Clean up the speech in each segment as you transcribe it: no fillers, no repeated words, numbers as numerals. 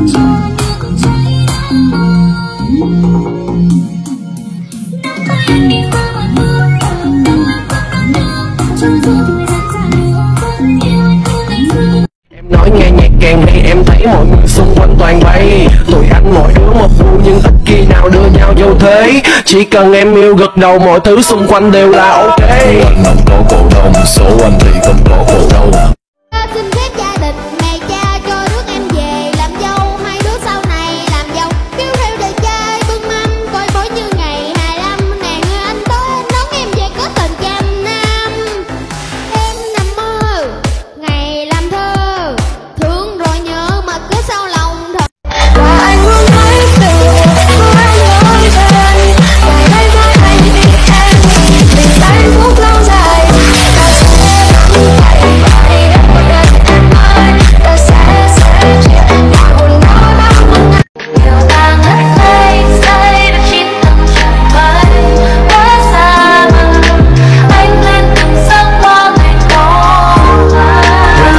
Nói nghe nhạc càng hay em thấy mọi người xung quanh toàn bay. Tụi anh mỗi đứa một gu nhưng ít khi nào đưa nhau vô thế. Chỉ cần em yêu gật đầu mọi thứ xung quanh đều là ok. Anh không có cổ đông, số anh thì không có cổ đâu. Xin phép gia đình mẹ cha cho đứa em về làm dâu, hai đứa sau này làm giàu, kêu theo đời trai bưng mâm coi bói như ngày 25. Nè người anh tới đón em về có tình trăm năm. Em nằm mơ ngày làm thơ, thương rồi nhớ mà cứ sau lòng thật. Và anh luôn thấy từ của anh lớn lên, ngày đây với anh vì em vì hạnh phúc lâu dài. Ta sẽ như vậy và đi hết một đời em ơi, ta sẽ chia mọi buồn đau bao một ngày. Nhiều ta ngất ngây say đã chín tầng trời mây quá xa mà anh lên từng giấc mơ ngày đó là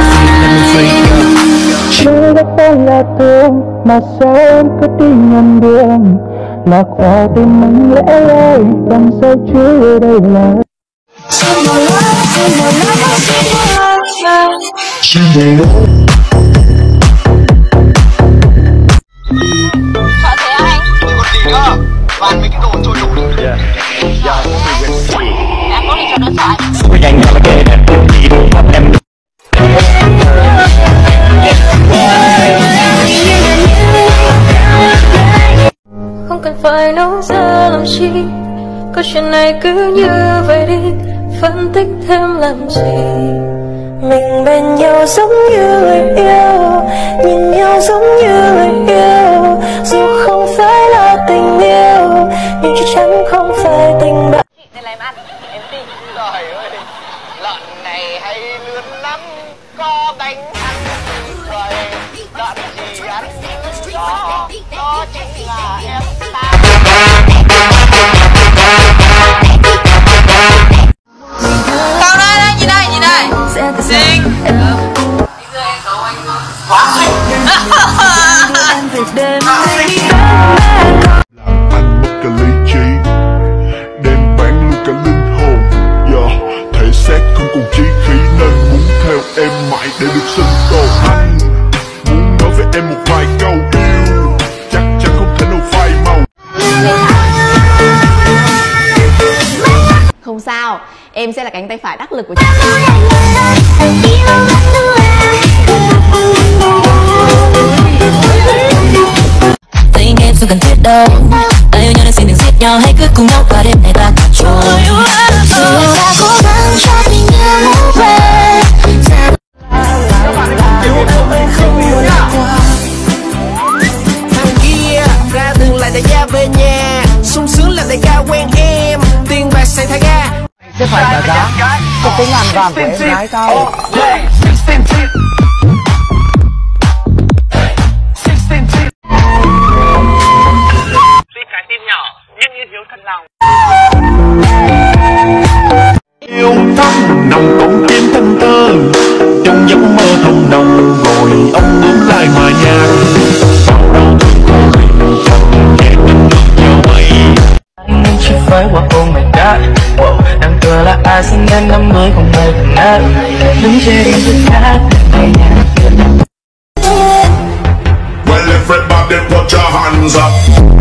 Chưa đất đang là thương mà sao em cứ đi nhầm đường, lạc vào tim anh lẽ loi đằng sau chưa đây là xin một love, xin một love, xin một love. Xin về đó. Sợ thế anh? Còn gì nữa? Toàn mấy cái đồ trôi nổi. Em có đi cho nó sợ. Với anh là cái đẹp gì đâu bắt em. Không cần phải nấu ra làm chi, câu chuyện này cứ như vậy đi, phân tích thêm làm gì. Mình bên nhau giống như người yêu, nhìn nhau giống như người yêu, dù không phải là tình yêu nhưng chắc chắn không phải tình bạn. Để làm ăn, em tin. Trời ơi, lợn này hay lươn lắm, có bánh ăn rồi lợn gì ăn đó chính là em ta. Cậu đây, nhìn đây, nhìn đây. Xinh. Quá xinh. Anh mất cả lý trí, đem bán luôn cả linh hồn. Thể xác không còn chí khí nên muốn theo em mãi để được sinh tồn. Anh muốn nói với em một vài câu yêu, chắc chắn không thể nào phai màu. Không sao, em sẽ là cánh tay phải đắc lực của chị. Tình em không cần thiết đâu, ta yêu nhau nên xin đừng giết nhau, hãy cứ cùng nhau qua đêm này ta cả trôi. Ta cố gắng cho tình yêu ngủ về. Thằng kia ra đường lại đại gia về nhà, sung sướng là đại ca quen em, tiền bạc xài thả ga. chứ phải trả giá cho cái ngàn vàng của em gái tao. Tuy cái tim nhỏ nhưng như thiếu thân lòng. Yêu thắm nồng con tim thân thơ, trong giấc mơ thầm nồng rồi ông bước lại mà nhạc. Sau đó tôi có hình trong nhẹ tình được nhau mây. Anh chỉ phải qua oh my god, wow, đang cười là ai sinh đến 50 không hề từng nát, đứng trên đêm thức khác về nhà. Well, everybody put your hands up.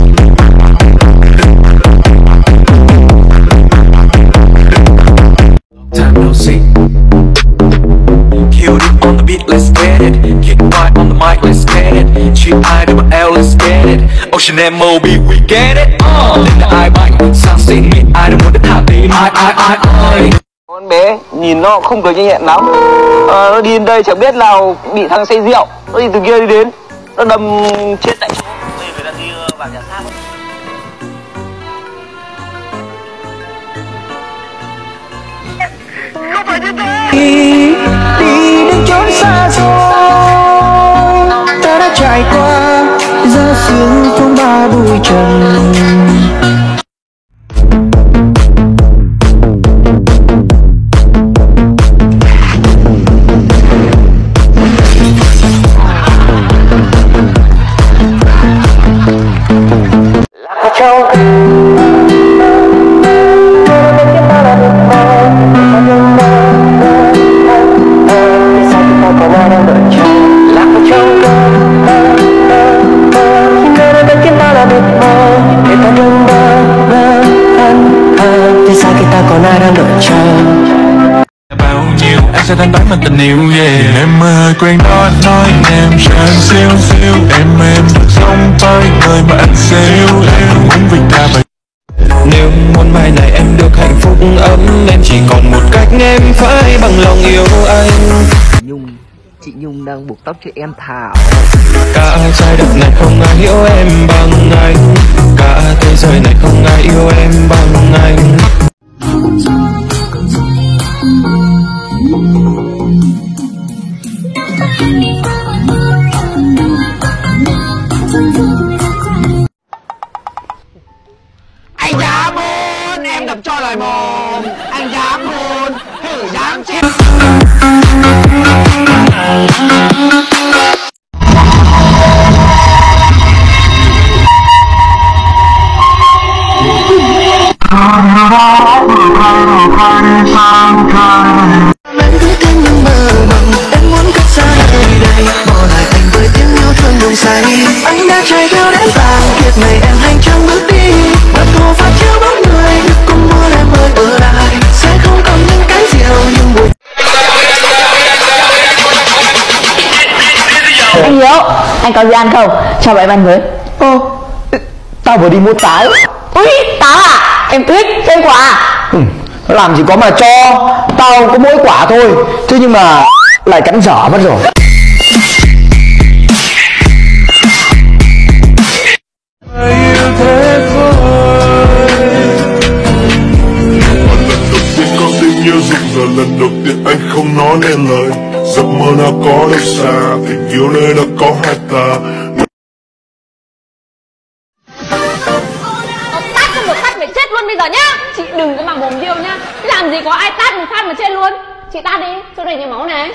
Time no see. Killed it on the beat, let's get it. Kick right on the mic, let's get it. G-I-double-L, let's get it. Ocean M.O.B, we get it. Lên là ai mạnh, sang xin mi, ai đâu muốn đến thả tim. Ai. Con bé nhìn nó không được nhanh nhẹn lắm. Nó đi đến đây chẳng biết nào bị thằng say rượu, nó đi từ kia đi đến, nó đâm chết tại chỗ. Bây giờ người ta đi vào nhà xác. Không phải như thế. Đi đến chốn xa xôi, ta đã trải qua gió sương phong ba bụi trần. mà tình yêu yeah. Em ơi quen đó anh nói em sẽ siêu siêu. Em được sống tới người mà anh siêu yêu. Muốn vì ta vậy. Nếu muốn mai này em được hạnh phúc ấm, em chỉ còn một cách, em phải bằng lòng yêu anh. Chị Nhung đang buộc tóc cho em Thảo. Cả trái đất này không ai hiểu em bằng anh. Cả thế giới này không ai yêu em bằng anh. Anh dám hôn em đập cho lời mồm. Anh dám hôn thử dám chết. Em cứ tin những mơ mộng, em muốn cách xa nơi đây, bỏ lại anh với tiếng yêu thương nồng say. Anh đã chạy theo đến tàn kiệt này, em hành trang bước đi, đập thù và chiếu bóng người, được cùng mưa em ơi ở lại, sẽ không còn những cái rượu nhưng buổi. Anh Hiếu, anh có gì ăn không? Cho bạn ăn với. Ô, tao vừa đi mua táo. Ui, táo à? Em thích, cho em quả à? Làm gì có mà cho, tao có mỗi quả thôi, thế nhưng mà lại cắn dở mất rồi. Con tim như rụng rời lần đầu tiên anh không nói nên lời. Giấc mơ đã có đâu xa, tình yêu nơi đã có hai ta. Tát không được tát phải chết luôn bây giờ nhá. Chị đừng có mà mồm điêu nhá. Làm gì có ai tát một phát mà chết luôn. Chị tát đi, chỗ này nhiều máu này.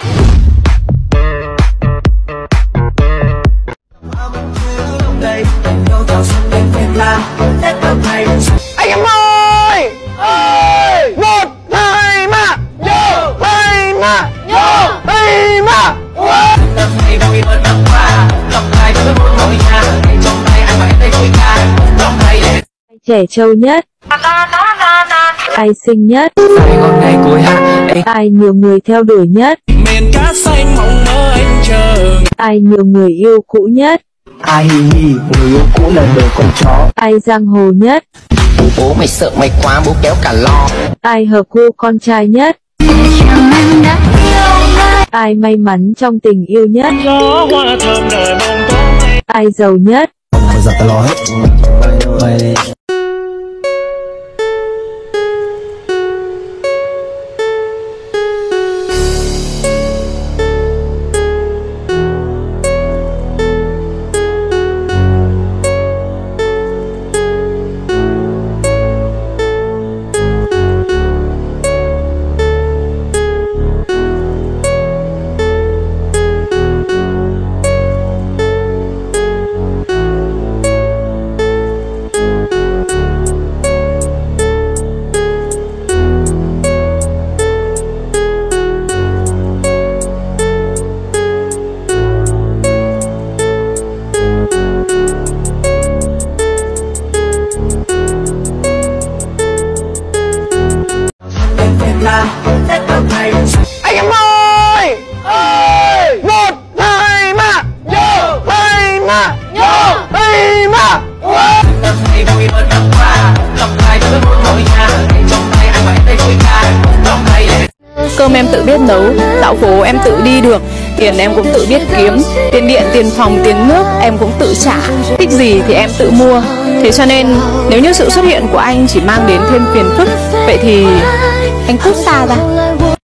Anh em ơi! Ơi! 1, 2, 3! Vô! 2, 3! Vô! 2, 3! Trẻ trâu nhất, ai xinh nhất, Ai ngon ngày cuối hạ, ai nhiều người theo đuổi nhất, miền cát xanh mộng mơ anh chờ. ai nhiều người yêu cũ nhất, Ai hì hì, người yêu cũ là đời con chó. ai giang hồ nhất, Bố mày sợ mày quá, bố kéo cả lo. ai hợp gu con trai nhất, ai may mắn trong tình yêu nhất, ai giàu nhất. Bây giờ tao lo hết. Mày... Anh em ơi! Ơi! 1, 2, 3! Vô! 2, 3! Vô! 2, 3! Cơm em tự biết nấu, dạo phố em tự đi được, tiền em cũng tự biết kiếm, tiền điện, tiền phòng, tiền nước em cũng tự trả, thích gì thì em tự mua. Thế cho nên nếu như sự xuất hiện của anh chỉ mang đến thêm phiền phức, vậy thì anh cút xa ra.